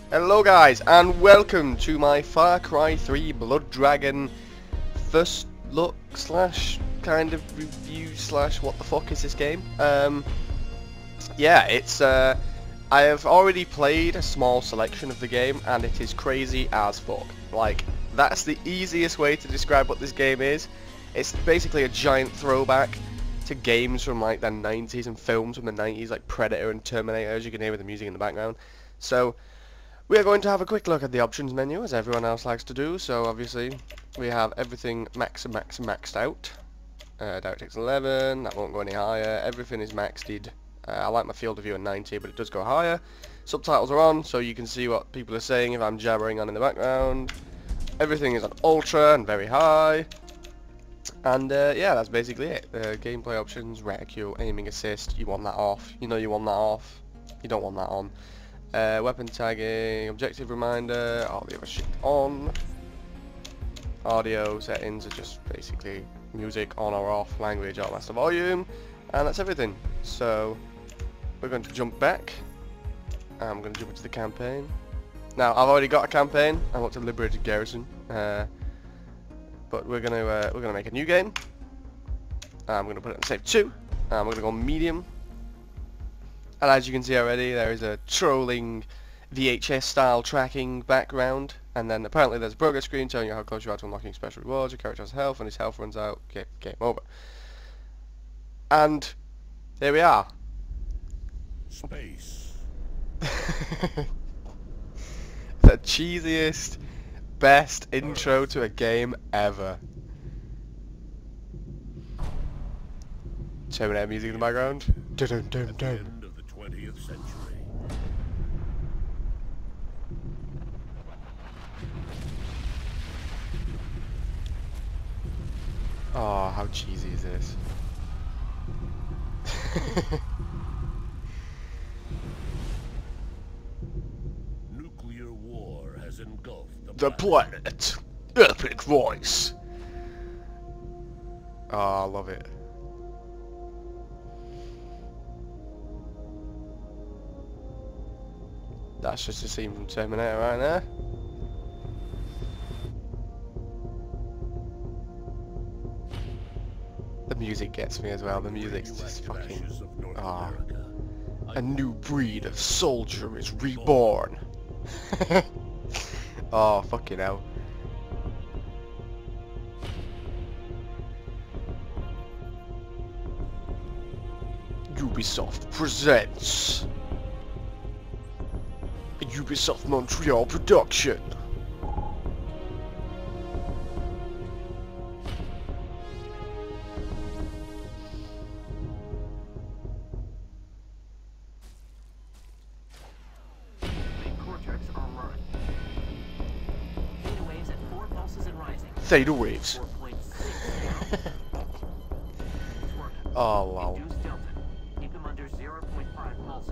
Hello guys, and welcome to my Far Cry 3 Blood Dragon first look slash kind of review slash what the fuck is this game. Yeah, it's I have already played a small selection of the game and it is crazy as fuck. Like, that's the easiest way to describe what this game is. It's basically a giant throwback to games from like the 90s and films from the 90s like Predator and Terminator, as you can hear with the music in the background. So we are going to have a quick look at the options menu, as everyone else likes to do. So obviously, we have everything maxed out. DirectX 11, that won't go any higher. Everything is maxed. I like my field of view at 90, but it does go higher. Subtitles are on, so you can see what people are saying if I'm jabbering on in the background. Everything is on ultra and very high. And yeah, that's basically it. Gameplay options, reticule, aiming assist, you want that off. You know you want that off. You don't want that on. Weapon tagging, objective reminder, all the other shit on. Audio settings are just basically music on or off, language, alt master volume, and that's everything. So we're going to jump back. I'm going to jump into the campaign. Now I've already got a campaign. I want to liberate a garrison, but we're gonna make a new game. I'm going to put it on save 2. We're going to go medium. And as you can see already, there is a trolling VHS style tracking background, and then apparently there's a progress screen telling you how close you are to unlocking special rewards. Your character has health, and his health runs out, game over. And here we are. Space. The cheesiest, best intro to a game ever. Terminator music in the background. Dun dun dun. 20th century. Oh, how cheesy is this? Nuclear war has engulfed The planet. Epic voice. Oh, I love it. That's just a scene from Terminator right there. The music gets me as well. The music's just fucking... Ah. A new breed of soldier is reborn. Oh, fucking hell. Ubisoft presents a Ubisoft Montreal production. Cortex online. Theta waves at 4 pulses and rising. Theta waves. 4.6. Oh wow. Induce delta. Keep them under 0.5 pulses.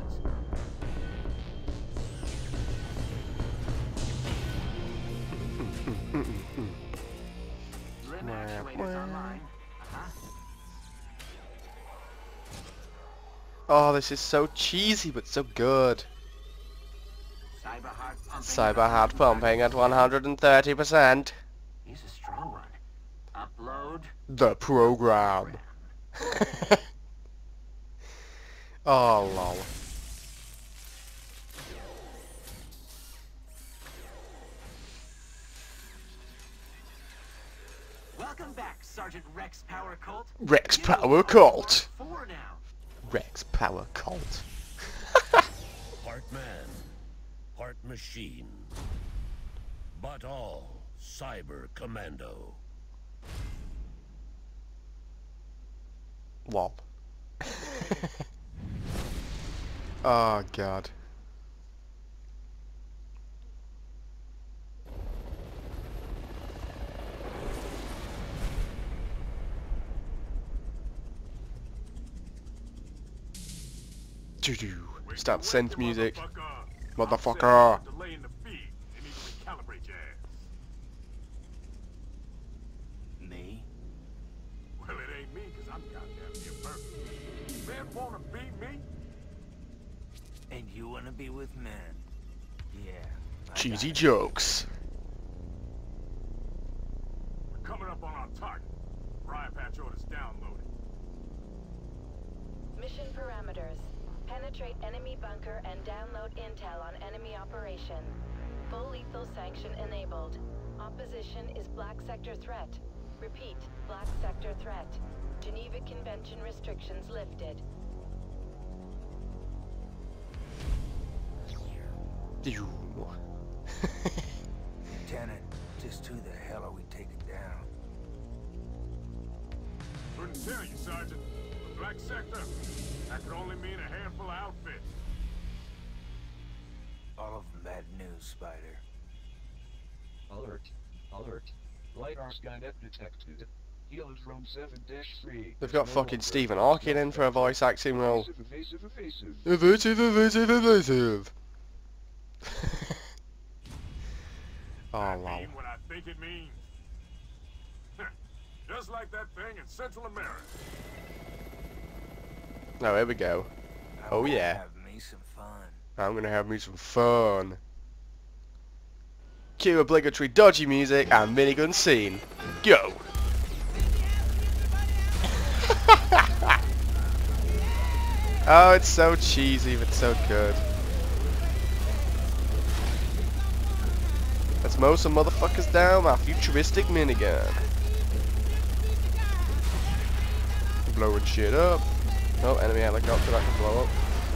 Limb actuators online. Oh, this is so cheesy but so good. Cyber hard pumping at 130%. Use a strong one. Upload. The program. Oh lol. Welcome back, Sergeant Rex Power Colt. Rex Power Cult. 4 now. Rex Power Cult. Part man, part machine, but all cyber commando. Lol. Oh god. Doo-doo. Start synth music. Motherfucker. Delaying the feed. They need to recalibrate your ass. Me? Well, it ain't me, because I'm goddamn near perfect. Man wanna be me? And you wanna be with men? Yeah. Cheesy jokes. We're coming up on our target. Briar Patch orders downloaded. Mission parameters. Penetrate enemy bunker and download intel on enemy operation. Full lethal sanction enabled. Opposition is Black Sector threat. Repeat, Black Sector threat. Geneva Convention restrictions lifted. Lieutenant, just who the hell are we taking down? Couldn't tell you, Sergeant. The Black Sector. That could only mean a handful of outfits. All of them bad news, Spider. Alert. Alert. LiDAR Skynet detected. Helo Drone 7-3. They've got fucking Stephen Hawking in for a voice acting role. Evasive, evasive. Evasive, evasive, evasive. Oh, I wow. mean what I think it means. Just like that thing in Central America. Oh, here we go. Oh, I'm gonna yeah. Have me some fun. I'm gonna have me some fun. Cue obligatory dodgy music and minigun scene. Go! Oh, it's so cheesy, but so good. Let's mow some motherfuckers down with our futuristic minigun. Blowing shit up. Oh, enemy helicopter that can blow up.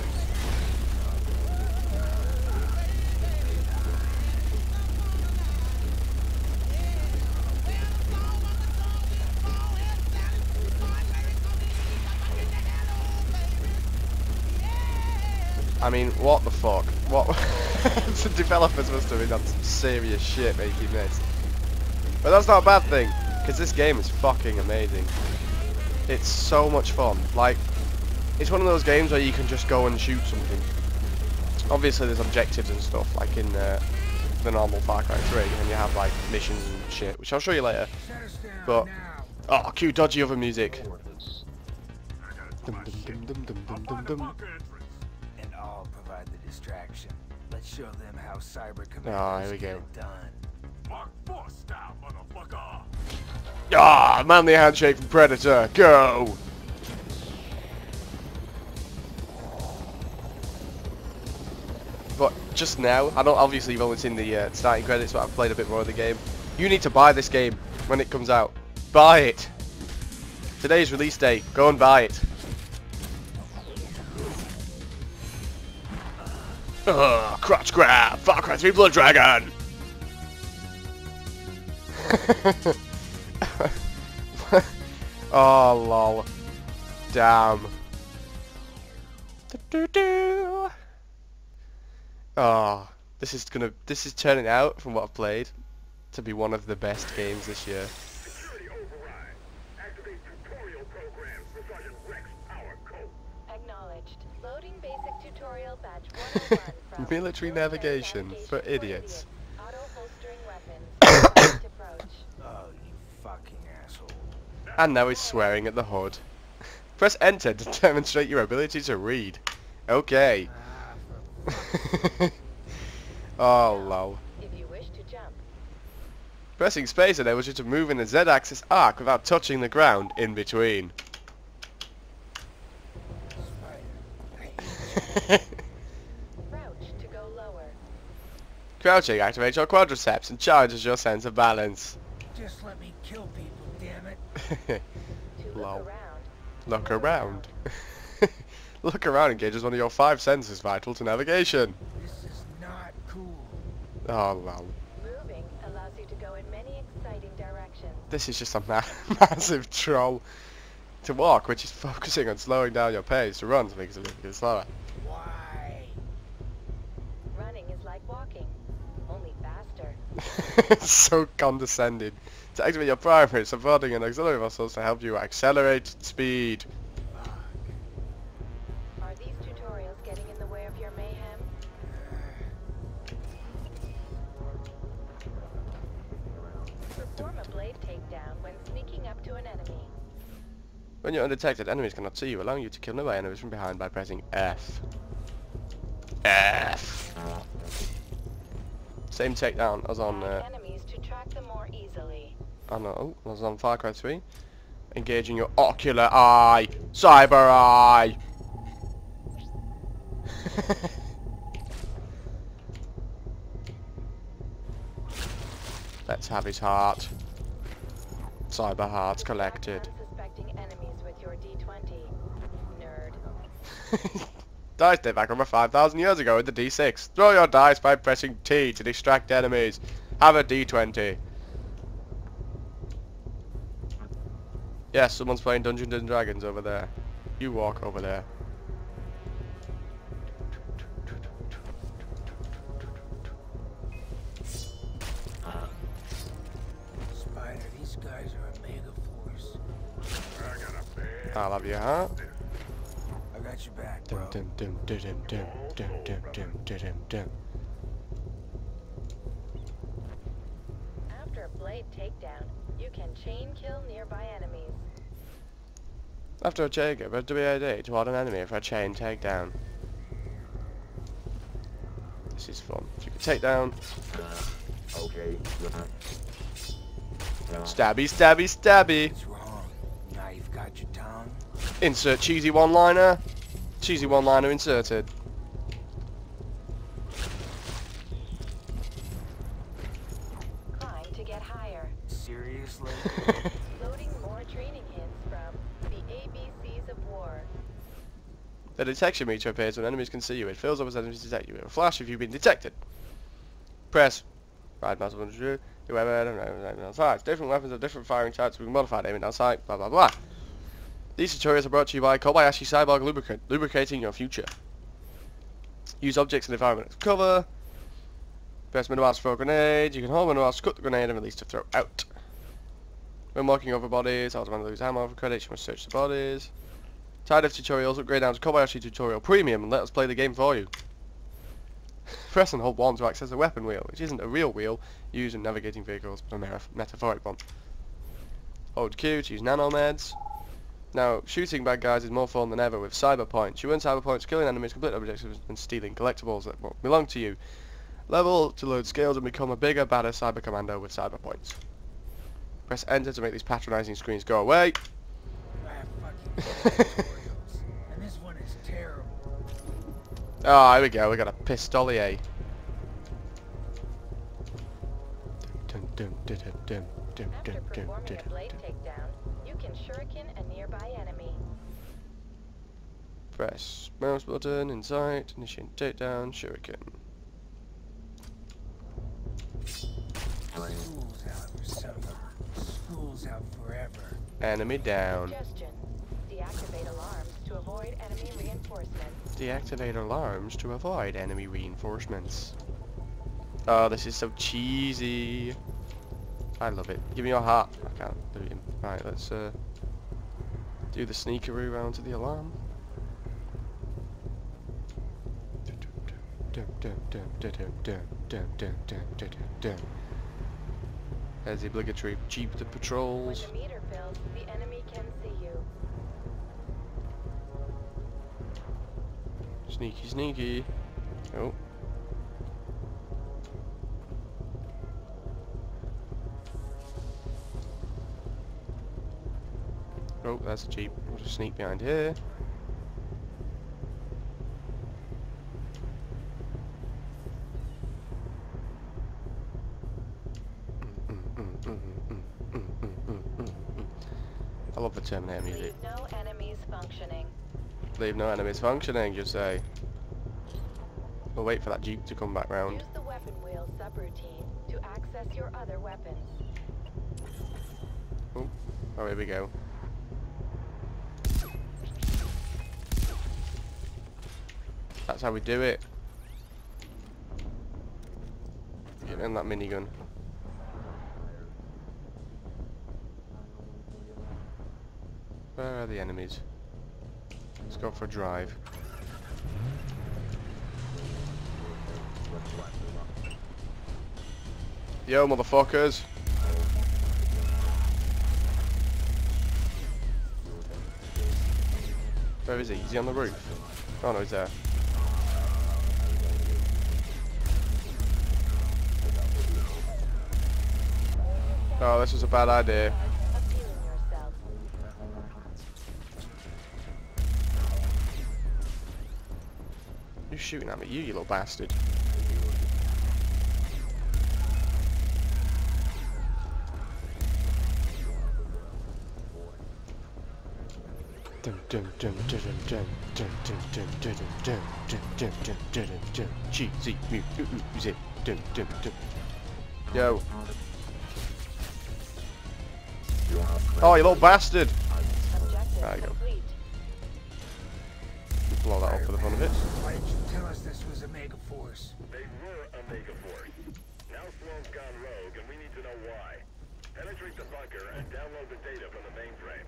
I mean, what the fuck? What? The developers must have been on some serious shit making this. But that's not a bad thing, because this game is fucking amazing. It's so much fun. Like, it's one of those games where you can just go and shoot something. Obviously there's objectives and stuff, like in the normal Far Cry 3, and you have like missions and shit, which I'll show you later. But, oh, cue dodgy other music. Coordinates. I gotta do Dum my dum shit. dum dum I'll dum find dum the dum. bunker entrance. And I'll provide the distraction. Let's show them how Cyber Commandos Ah, here we get go. it done. Mark 4 style, motherfucker. Ah, manly handshake from Predator, go! But just now, I don't. Obviously, you've only seen the starting credits, but I've played a bit more of the game. You need to buy this game when it comes out. Buy it. Today's release day. Go and buy it. Crotch grab, Far Cry 3 Blood Dragon. Oh lol. Damn. Oh, this is turning out, from what I've played, to be one of the best games this year. Security override. Activate tutorial programs for Sergeant Rex Power Code. Acknowledged. Loading basic tutorial batch 101 from Military navigation for idiots. Auto holstering weapons. Fast approach. Oh, you fucking asshole. And now he's swearing at the HUD. Press enter to demonstrate your ability to read. Okay. Oh lol. If you wish to jump. Pressing space enables you to move in a Z-axis arc without touching the ground in between. Crouch to go lower. Crouching activates your quadriceps and charges your sense of balance. Just let me kill people, damn it. To look Lol. around. Look around. Look around engages one of your 5 senses vital to navigation. This is not cool. Oh lol. Moving allows you to go in many exciting directions. This is just a massive troll. To walk, which is focusing on slowing down your pace. To run, to make it a little bit slower. Why? Running is like walking, only faster. So condescending. To activate your primary, supporting and auxiliary muscles to help you accelerate speed. Are these tutorials getting in the way of your mayhem? Perform a blade takedown when sneaking up to an enemy. When you're undetected, enemies cannot see you, allowing you to kill nearby enemies from behind by pressing F. F. Same takedown as on enemies to track them more easily. as on Far Cry 3. Engaging your ocular eye, cyber eye. Let's have his heart. Cyber hearts collected. Unsuspecting enemies with your D20. Nerd. Dice date back over 5,000 years ago with the D6. Throw your dice by pressing T to distract enemies. Have a D20. Yes, someone's playing Dungeons and Dragons over there. You walk over there. Spider, these guys are a mega force. I'll have your heart. I got your back, Dum bro. dum dum dum dum dum dum dum dum dum. After a blade takedown, you can chain kill nearby enemies. After a Jacob, a WAD toward an enemy for a chain takedown. This is fun. So you can take down. Okay. Stabby, stabby, stabby. What's wrong? Now you've got your tongue? Insert cheesy one-liner. Cheesy one-liner inserted. Climb to get higher. Seriously? Loading more training hints from the ABCs of War. The detection meter appears when enemies can see you. It fills up as enemies detect you. It will flash if you've been detected. Press right mouse button to do whoever aiming down sights. Different weapons have different firing types. We can modify aiming down sight. Blah blah blah. These tutorials are brought to you by Kobayashi Cyborg Lubricant, lubricating your future. Use objects and environment as cover. Press middle mouse to throw a grenade. You can hold middle mouse to cut the grenade and release to throw out. When walking over bodies, automatically lose ammo for credits. You must search the bodies. Tired of tutorials, upgrade down to Kobayashi Tutorial Premium and let us play the game for you. Press and hold 1 to access the weapon wheel, which isn't a real wheel used in navigating vehicles, but a metaphoric one. Hold Q to use nanomeds. Now, shooting bad guys is more fun than ever with cyber points. You earn cyber points killing enemies, complete objectives, and stealing collectibles that won't belong to you. Level to load skills and become a bigger, badder cyber commando with cyber points. Press enter to make these patronizing screens go away. I have fucking tutorials, and this one is terrible. Oh, here we go. We got a pistolier. Dun, dun, dun, dun, dun, dun, After dun, dun, performing dun, a blade dun. takedown, you can shuriken a nearby enemy. Press mouse button, insight, initiate takedown, shuriken. School's out for summer. School's out forever. Enemy down. Suggestion: deactivate alarms to avoid enemy reinforcements. Deactivate alarms to avoid enemy reinforcements. Oh, this is so cheesy. I love it. Give me your heart. I can't do it. Right, let's do the sneakeroo round to the alarm. There's the obligatory jeep to When patrols. the meter fills, the enemy can see you. Sneaky, sneaky. Oh. Oh, that's a jeep. We'll just sneak behind here. I love the Terminator music. Leave no enemies functioning. Leave no enemies functioning, you say. We'll wait for that jeep to come back round. Use the weapon wheel subroutine to access your other weapons. Oh, here we go. That's how we do it. Get in that minigun. Where are the enemies? Let's go for a drive. Yo, motherfuckers! Where is he? Is he on the roof? Oh no, he's there. Oh, this was a bad idea. Of healing yourself. You're shooting at me, you little bastard. Cheesy music. Yo. Oh, you little bastard! Objective There you go. complete. Blow that up for the fun of it. Why didn't you tell us this was a mega force? They were a mega force. Now Sloan's gone rogue, and we need to know why. Penetrate the bunker and download the data from the mainframe.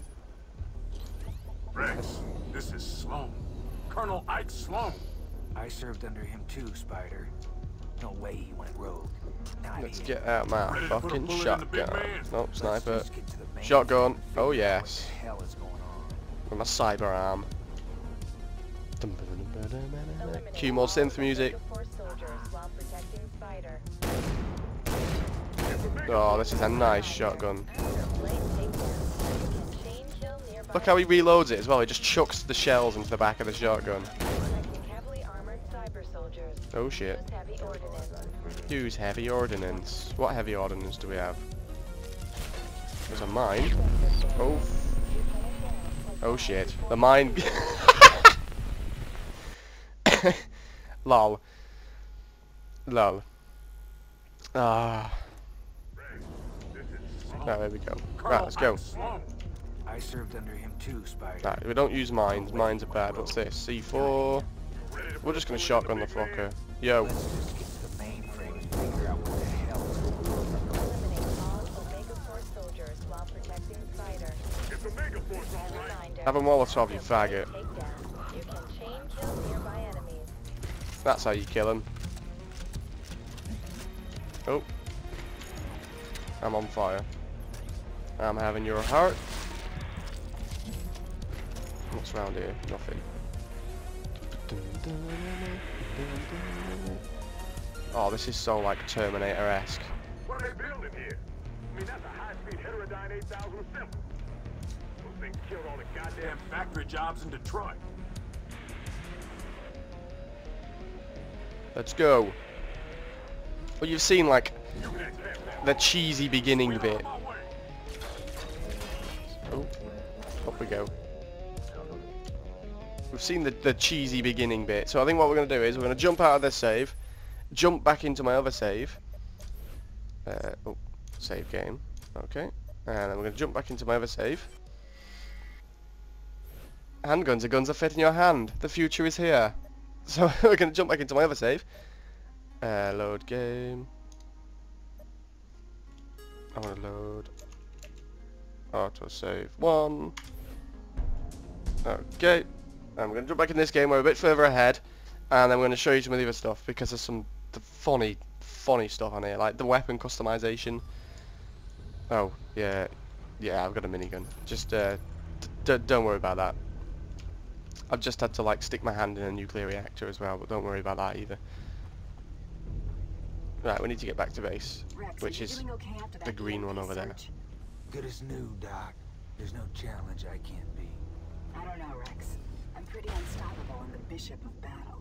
Rex, this is Sloan. Colonel Ike Sloan. I served under him too, Spider. No way he went rogue. Not Let's here. get out my Ready to put a fucking bullet in the shotgun. big man? Nope, Let's sniper. just get to the main Shotgun. thing and Oh figure out yes. What the hell is going on? With my cyber arm. Eliminate Cue more all synth music. Omega Force soldiers while protecting Spider. Oh, this is a nice shotgun. Blade takedown. You can chain kill nearby. Look how he reloads it as well. He just chucks the shells into the back of the shotgun. Protecting heavily armored cyber soldiers. Oh shit. Use heavy ordnance. Use heavy ordnance. What heavy ordnance do we have? There's a mine. Oh. Oh shit. The mine. Lol. Lol. Ah. Right, there we go. Right, let's go. I served under him too, Spider. Right, we don't use mines. Mines are bad. What's this? C4. We're just gonna shotgun the fucker. Yo. Let's just get to the mainframe and figure out what the hell is going on. Eliminate all Omega Force soldiers while protecting Spider. It's a mega force, all right. Reminder. Have a Molotov, you faggot. Takedown. You can chain kill nearby enemies. That's how you kill him. Oh. I'm on fire. I'm having your heart. What's around here? Nothing. Oh, this is so like Terminator-esque. What are they building here? I mean, that's a high-speed heterodyne 8000 simple. Those things killed all the goddamn Damn factory jobs in Detroit. Let's go. Well, you've seen like the cheesy beginning bit. Oh, up we go. We've seen the cheesy beginning bit, so I think what we're going to do is we're going to jump out of this save, jump back into my other save. Oh, save game. Okay, and then we're going to jump back into my other save. Handguns are guns that fit in your hand. The future is here. So we're going to jump back into my other save. Load game. I want to load. Auto save 1. Okay. I'm going to jump back in this game. We're a bit further ahead, and then we're going to show you some of the other stuff because there's some funny stuff on here, like the weapon customization. Oh yeah, I've got a minigun. Just don't worry about that. I've just had to like stick my hand in a nuclear reactor as well, but don't worry about that either. Right, we need to get back to base, Rex, which are you is doing okay after that the green EMP one over there. search? Good as new, Doc. There's no challenge I can't beat. I don't know, Rex. I'm pretty unstoppable in the Bishop of Battle.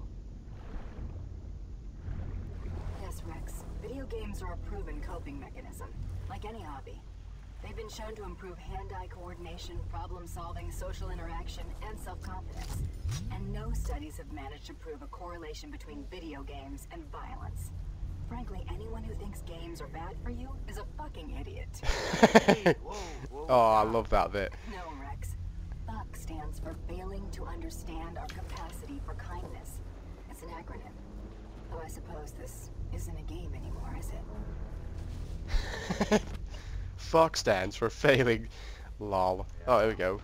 Yes, Rex. Video games are a proven coping mechanism, like any hobby. They've been shown to improve hand-eye coordination, problem-solving, social interaction, and self-confidence. And no studies have managed to prove a correlation between video games and violence. Frankly, anyone who thinks games are bad for you is a fucking idiot. Oh, I love that bit. No, Rex. FUCK stands for Failing to Understand Our Capacity for Kindness. It's an acronym. Though I suppose this isn't a game anymore, is it? FUCK stands for failing. Lol. Oh, here we go.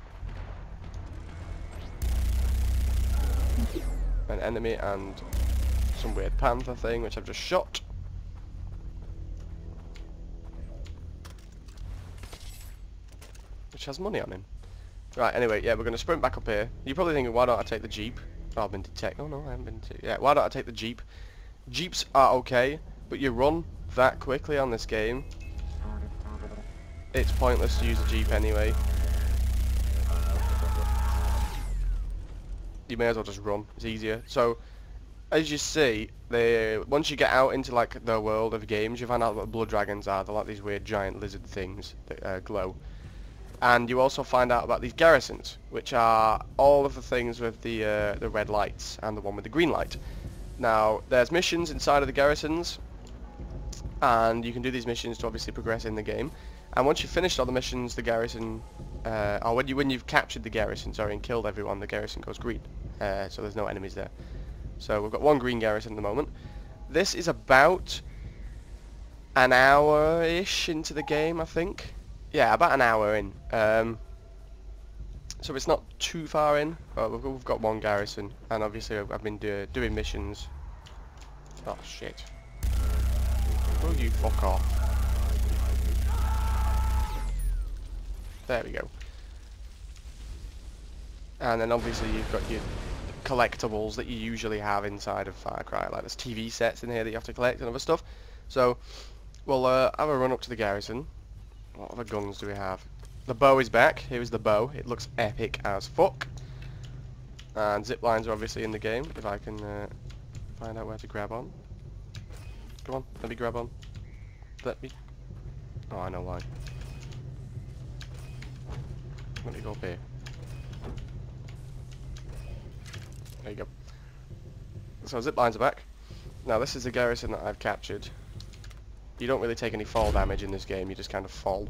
An enemy and some weird panther thing, which I've just shot. Which has money on him. Right, anyway, yeah, we're going to sprint back up here. You're probably thinking, why don't I take the Jeep? Oh, I've been detected. Oh, no, I haven't been detected. Yeah, why don't I take the Jeep? Jeeps are okay, but you run that quickly on this game. it's pointless to use a Jeep anyway. You may as well just run, it's easier. So, as you see, once you get out into like the world of games, you find out what blood dragons are. They're like these weird giant lizard things that glow. And you also find out about these garrisons, which are all of the things with the red lights and the one with the green light. Now, there's missions inside of the garrisons, and you can do these missions to obviously progress in the game. And once you've finished all the missions, the garrison, or when you've captured the garrison, sorry, and killed everyone, the garrison goes green. So there's no enemies there. So we've got one green garrison at the moment. This is about an hour-ish into the game, I think. Yeah, about an hour in. So it's not too far in, but we've got one garrison, and obviously I've been doing missions. Oh shit. Will you fuck off? There we go. And then obviously you've got your collectibles that you usually have inside of Far Cry, like there's TV sets in here that you have to collect and other stuff. So we'll have a run up to the garrison. What other guns do we have? The bow is back. Here's the bow. It looks epic as fuck. And zip lines are obviously in the game. If I can find out where to grab on. Come on, let me grab on. Let me... Oh, I know why. Let me go up here. There you go. So zip lines are back. Now this is the garrison that I've captured. You don't really take any fall damage in this game, you just kind of fall.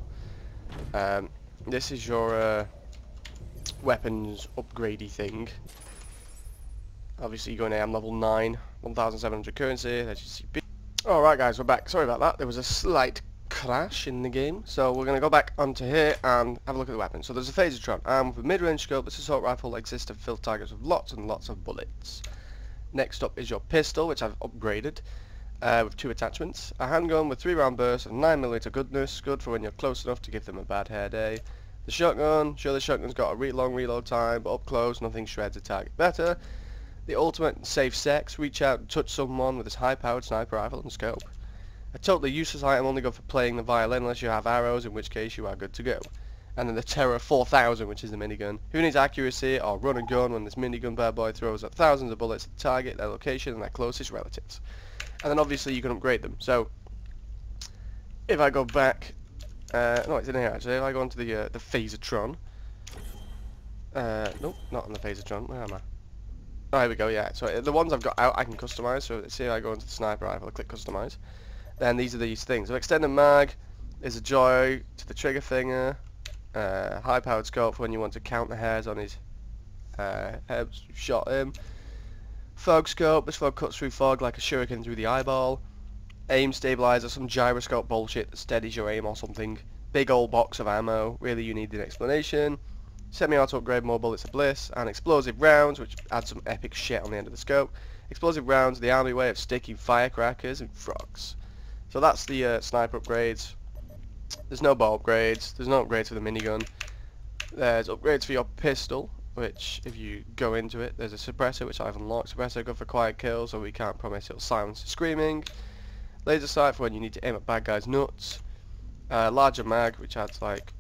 This is your weapons upgradey thing. Obviously you're going to am level 9, 1,700 currency, as you see. Alright guys, we're back. Sorry about that, there was a slight crash in the game. So we're going to go back onto here and have a look at the weapons. So there's a Phasertron, armed with a mid-range scope. This assault rifle exists to fill targets with lots and lots of bullets. Next up is your pistol, which I've upgraded. With 2 attachments. A handgun with 3-round bursts of 9mm goodness, good for when you're close enough to give them a bad hair day. The shotgun, sure the shotgun's got a long reload time, but up close nothing shreds a target better. The ultimate safe sex, reach out and touch someone with this high-powered sniper rifle and scope. A totally useless item, only good for playing the violin unless you have arrows, in which case you are good to go. And then the Terror 4000, which is the minigun. Who needs accuracy or run and gun when this minigun bad boy throws up thousands of bullets at the target, their location and their closest relatives. And then obviously you can upgrade them. So if I go back, no, it's in here actually. If I go onto the Phasertron, nope, not on the Phasertron. Where am I? Oh, here we go. Yeah. So the ones I've got out, I can customize. So let's see if I go into the sniper rifle, I click customize. Then these are these things. So extended mag is a joy to the trigger finger. High-powered scope for when you want to count the hairs on his head. You've shot him. Fog scope, this fog cuts through fog like a shuriken through the eyeball. Aim stabilizer, some gyroscope bullshit that steadies your aim or something. Big old box of ammo, really you need an explanation. Semi-auto upgrade, more bullets of bliss. And explosive rounds, which adds some epic shit on the end of the scope. Explosive rounds, the army way of sticking firecrackers and frogs. So that's the sniper upgrades. There's no bow upgrades, there's no upgrades for the minigun. There's upgrades for your pistol, which if you go into it, there's a suppressor which I've unlocked. Suppressor good for quiet kills, so we can't promise it'll silence screaming. Laser sight for when you need to aim at bad guys' nuts. Larger mag, which adds like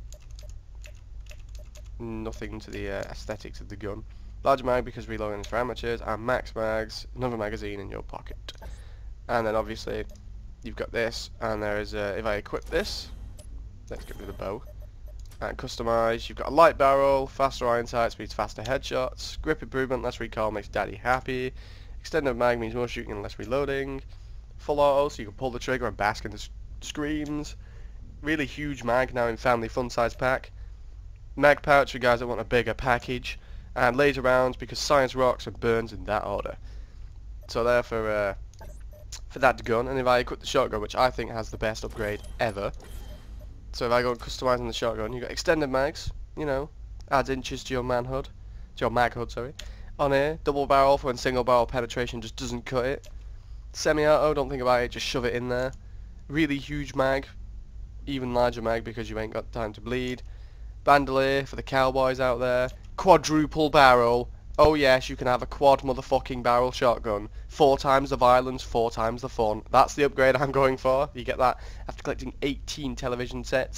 nothing to the aesthetics of the gun. Larger mag because reloading is for amateurs, and max mags, another magazine in your pocket. And then obviously you've got this, and there is if I equip this, let's get rid of the bow. And customize, you've got a light barrel, faster iron sight, speeds faster headshots, grip improvement, less recoil makes daddy happy, extended mag means more shooting and less reloading, full auto so you can pull the trigger and bask in the screams, really huge mag now in family fun size pack, mag pouch for guys that want a bigger package, and laser rounds because science rocks and burns in that order. So there for that gun. And if I equip the shotgun, which I think has the best upgrade ever. So if I go customizing the shotgun, you've got extended mags, you know, adds inches to your manhood, to your mag hood, sorry. On here, double barrel for when single barrel penetration just doesn't cut it. Semi-auto, don't think about it, just shove it in there. Really huge mag, even larger mag because you ain't got time to bleed. Bandolier for the cowboys out there. Quadruple barrel. Oh yes, you can have a quad motherfucking barrel shotgun. 4 times the violence, 4 times the fun. That's the upgrade I'm going for. You get that after collecting 18 television sets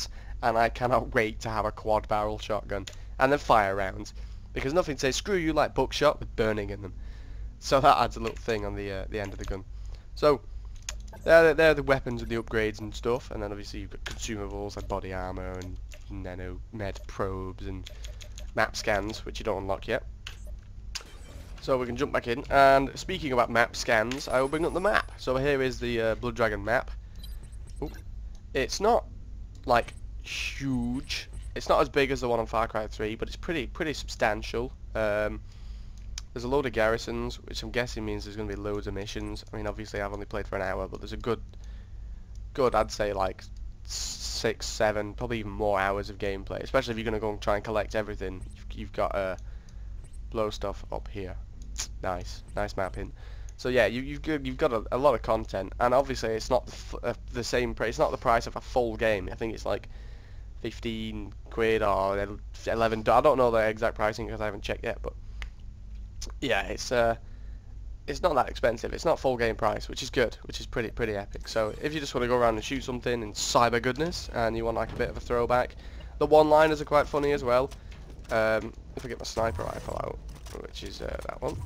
and I cannot wait to have a quad barrel shotgun and then fire rounds, because nothing says screw you like buckshot with burning in them. So that adds a little thing on the end of the gun. So they're the weapons and the upgrades and stuff, and then obviously you've got consumables like body armor and nano med probes and map scans, which you don't unlock yet. So we can jump back in, and speaking about map scans, I will bring up the map. So here is the Blood Dragon map. Ooh. It's not like huge. It's not as big as the one on Far Cry 3, but it's pretty substantial. There's a load of garrisons, which I'm guessing means there's going to be loads of missions. I mean, obviously I've only played for an hour, but there's a good I'd say like 6, 7, probably even more hours of gameplay. Especially if you're going to go and try and collect everything. You've got to blow stuff up here. Nice mapping. So yeah, you've got a lot of content, and obviously it's not the same price. It's not the price of a full game. I think it's like 15 quid or 11. I don't know the exact pricing because I haven't checked yet, but yeah, it's not that expensive. It's not full game price, which is good, which is pretty epic. So if you just want to go around and shoot something in cyber goodness, and you want like a bit of a throwback, the one-liners are quite funny as well. If I get my sniper rifle out, which is that one,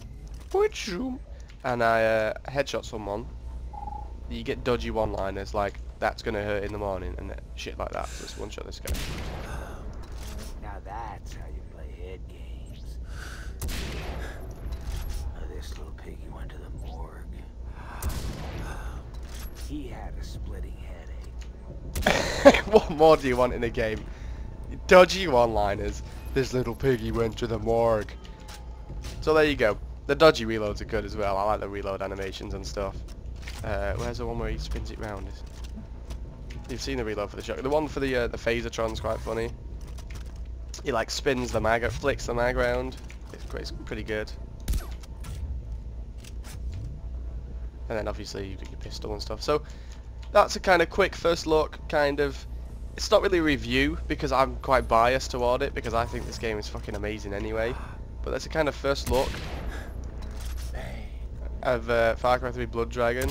and I headshot someone, you get dodgy one-liners like that's gonna hurt in the morning and shit like that. So let's one-shot this guy. Now that's how you play head games. This little piggy went to the morgue. He had a splitting headache. What more do you want in a game? Dodgy one-liners. This little piggy went to the morgue. So there you go. The dodgy reloads are good as well. I like the reload animations and stuff. Where's the one where he spins it round? You've seen the reload for the shotgun. The one for the Phasertron's quite funny. He like spins the mag, flicks the mag round. It's pretty good. And then obviously you've got your pistol and stuff. So that's a kind of quick first look, kind of. It's not really a review because I'm quite biased toward it because I think this game is fucking amazing anyway. But that's a kind of first look of Far Cry 3 Blood Dragon.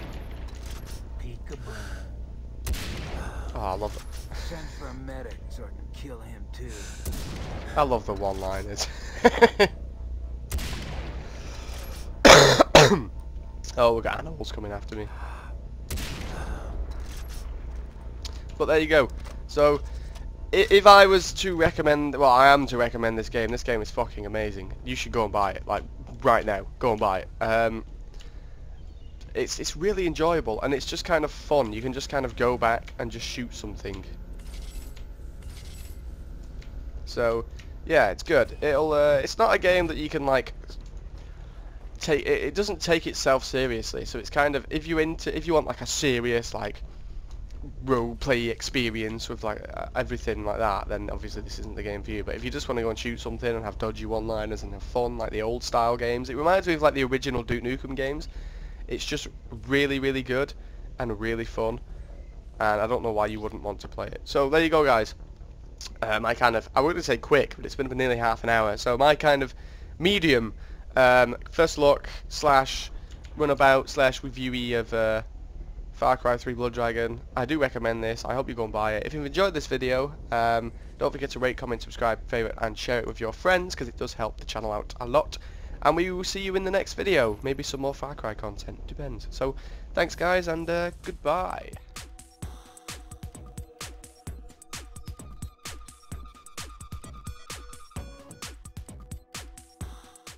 Oh, I love it. Send for a medic so I can kill him too. I love the one-liners. Oh, we've got animals coming after me. But there you go. So, if I was to recommend, well, I am to recommend this game. This game is fucking amazing. You should go and buy it, like right now. Go and buy it. It's really enjoyable, and it's just kind of fun. You can just kind of go back and just shoot something. So, yeah, it's good. It's not a game that you can like take. It doesn't take itself seriously. So it's kind of if you want like a serious like role play experience with like everything like that, then obviously this isn't the game for you. But if you just want to go and shoot something and have dodgy one-liners and have fun like the old style games, it reminds me of like the original Duke Nukem games. It's just really good and really fun, and I don't know why you wouldn't want to play it. So there you go, guys. I wouldn't say quick, but it's been for nearly half an hour. So my kind of medium first look slash runabout slash reviewy of Far Cry 3 Blood Dragon. I do recommend this. I hope you go and buy it. If you've enjoyed this video, don't forget to rate, comment, subscribe, favourite and share it with your friends, because it does help the channel out a lot. And we will see you in the next video. Maybe some more Far Cry content. Depends. So, thanks guys, and goodbye.